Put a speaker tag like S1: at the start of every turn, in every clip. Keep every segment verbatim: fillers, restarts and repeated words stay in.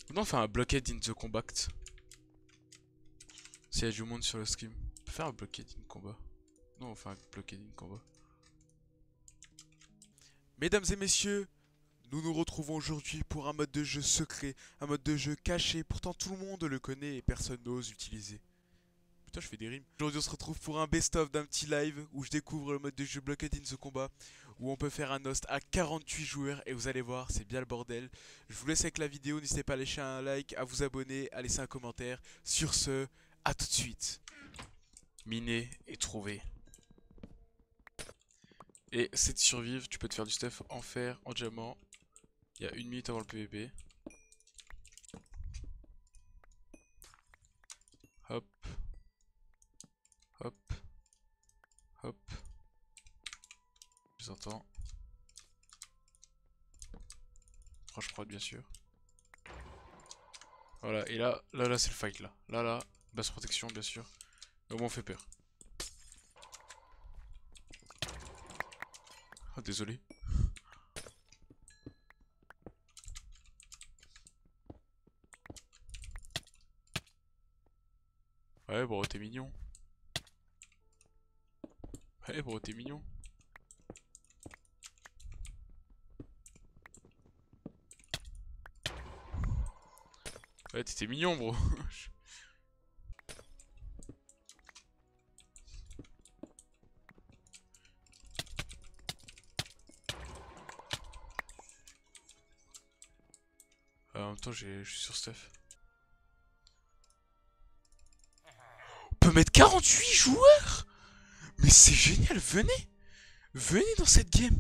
S1: Non, on fait un blockade in the combat. S'il y a du monde sur le scrim. On peut faire un blockade in combat. Non, on fait un blockade in combat. Mesdames et messieurs, nous nous retrouvons aujourd'hui pour un mode de jeu secret, un mode de jeu caché, pourtant tout le monde le connaît et personne n'ose l'utiliser. Putain, je fais des rimes. Aujourd'hui, on se retrouve pour un best-of d'un petit live où je découvre le mode de jeu Blockade in the Combat, où on peut faire un host à quarante-huit joueurs et vous allez voir, c'est bien le bordel. Je vous laisse avec la vidéo, n'hésitez pas à laisser un like, à vous abonner, à laisser un commentaire. Sur ce, à tout de suite. Miner et trouver. Et c'est de survivre, tu peux te faire du stuff en fer, en diamant. Il y a une minute avant le P V P. Hop. Hop. Hop. Je les entends. Proche prod bien sûr. Voilà, et là, là, là c'est le fight là. Là, là, basse protection bien sûr. Mais au moins on fait peur. Oh désolé. Ouais bro t'es mignon. Ouais bro t'es mignon. Ouais t'étais mignon bro. Euh, en même temps je suis sur Steph. On peut mettre quarante-huit joueurs. Mais c'est génial, venez. Venez dans cette game.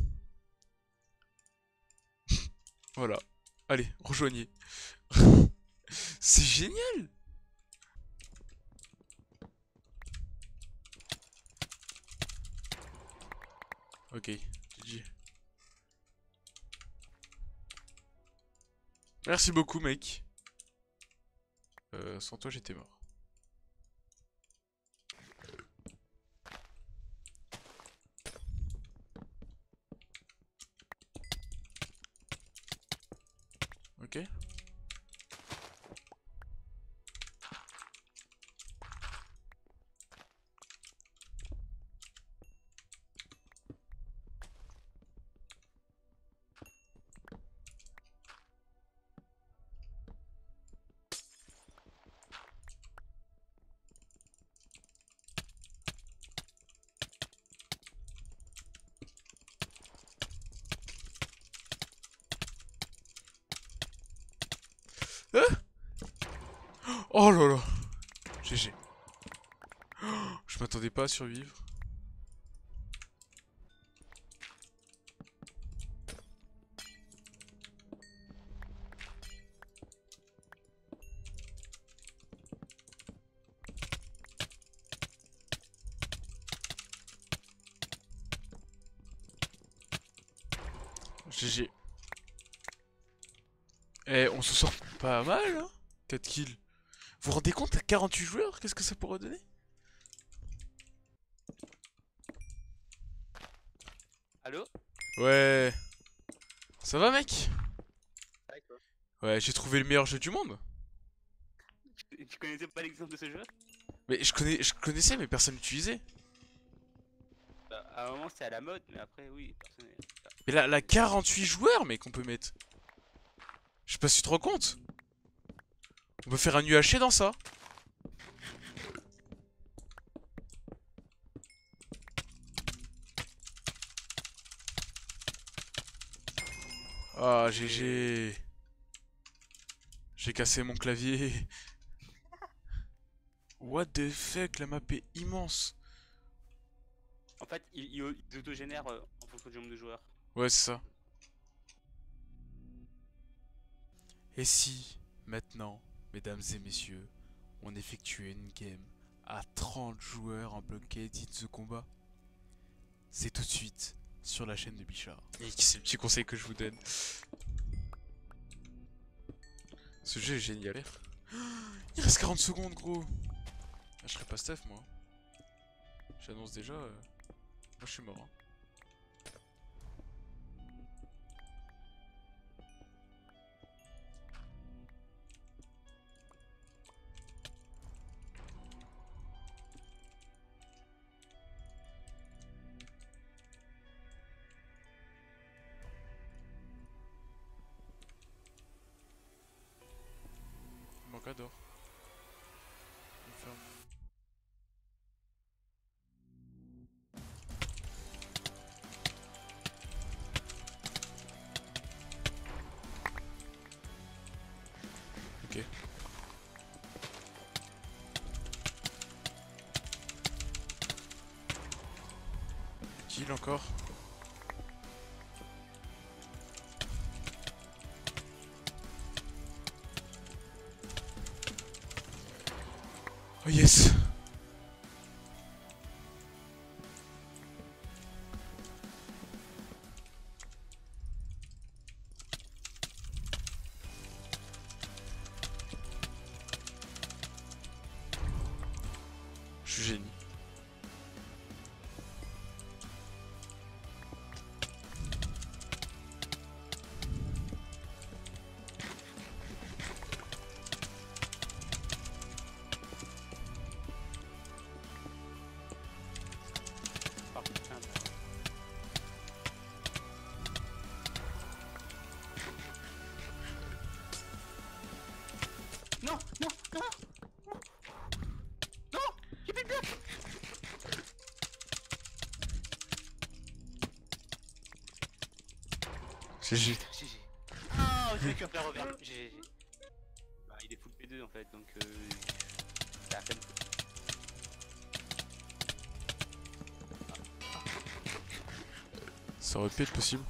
S1: Voilà. Allez, rejoignez. C'est génial. Ok, G G. Merci beaucoup mec. Euh, sans toi j'étais mort. Ok. Hein? Oh là là. G G. Je m'attendais pas à survivre. G G. Eh, on se sort pas mal, hein? quatre kills. Vous vous rendez compte à quarante-huit joueurs? Qu'est-ce que ça pourrait donner?
S2: Allô?
S1: Ouais. Ça va, mec?
S2: Ouais, quoi.
S1: Ouais, j'ai trouvé le meilleur jeu du monde.
S2: Tu tu connaissais pas l'exemple de ce jeu?
S1: Mais je connais, je connaissais, mais personne l'utilisait.
S2: Bah, à un moment c'était à la mode, mais après oui, personne n'est- enfin,
S1: Mais là, là,
S2: personne n'est-
S1: quarante-huit joueurs, mec, qu'on peut mettre. Je sais pas si tu te rends compte. On peut faire un U H C dans ça. Ah,
S2: G G.
S1: G G. J'ai cassé mon clavier. What the fuck, la map est immense.
S2: En fait, il, il, il autogénère euh, en fonction du nombre de joueurs.
S1: Ouais, c'est ça. Et si, maintenant, mesdames et messieurs, on effectuait une game à trente joueurs en blockade in the combat? C'est tout de suite sur la chaîne de Bichard. Et c'est le petit conseil que je vous donne. Ce jeu est génial. Il reste quarante secondes, gros. Ah, je serais pas Steph, moi. J'annonce déjà. euh, Moi, je suis mort. hein. J'adore. On va faire mon- Ok. Kill encore. Oh yes. Je suis génie.
S2: Par contre, c'est un peu- Non, non, non, non, j'ai plus de bloc.
S1: G G.
S2: G G. Ah, j'ai qu'un faire revers. G G. Bah, il est full P deux en fait, donc euh, c'est la peine.
S1: Ça aurait pu être possible.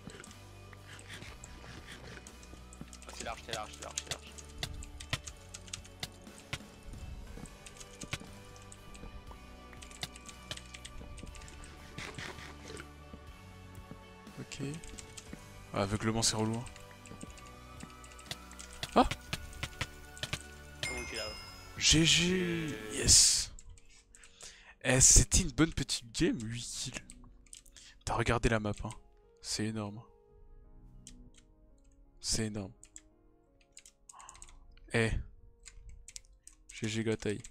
S2: Oh, c'est large, c'est large, c'est large, c'est large.
S1: Ok. Ah, aveuglement, c'est relou. Hein. Ah
S2: Comment tu l'as?
S1: G G. Yes. Eh, c'était une bonne petite game, huit kills. T'as regardé la map, hein. C'est énorme. C'est énorme. Eh. G G Gataille.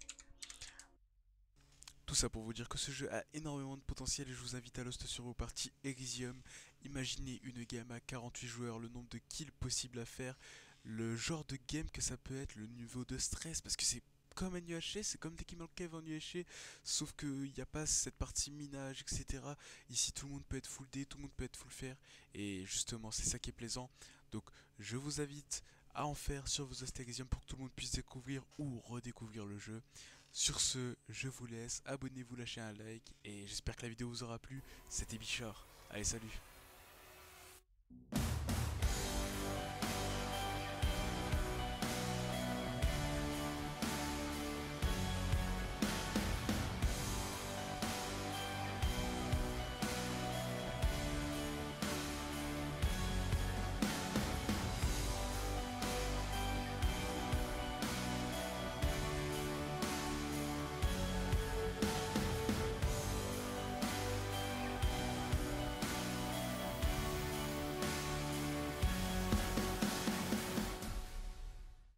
S1: Tout ça pour vous dire que ce jeu a énormément de potentiel et je vous invite à l'host sur vos parties Elysium. Imaginez une game à quarante-huit joueurs, le nombre de kills possibles à faire, le genre de game que ça peut être, le niveau de stress, parce que c'est comme un U H C, c'est comme des Kimmel Cave en U H C, sauf qu'il n'y a pas cette partie minage, et cetera. Ici tout le monde peut être full D, tout le monde peut être full fer, et justement c'est ça qui est plaisant. Donc je vous invite à en faire sur vos hosts Elysium pour que tout le monde puisse découvrir ou redécouvrir le jeu. Sur ce, je vous laisse, abonnez-vous, lâchez un like et j'espère que la vidéo vous aura plu. C'était Bichard. Allez, salut!